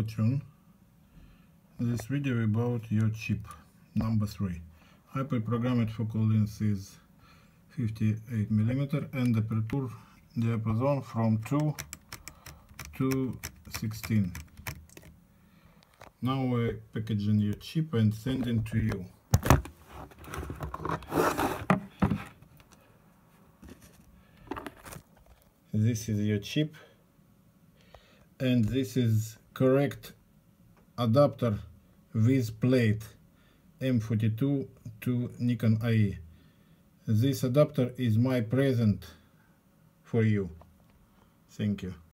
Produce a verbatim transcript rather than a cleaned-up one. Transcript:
Hello Chun. This video about your chip number three. Hyper-programmed focal length is fifty-eight millimeters and the aperture diapason from two to sixteen. Now we're packaging your chip and sending to you. This is your chip, and this is correct adapter with plate M forty-two to Nikon A E. This adapter is my present for you. Thank you.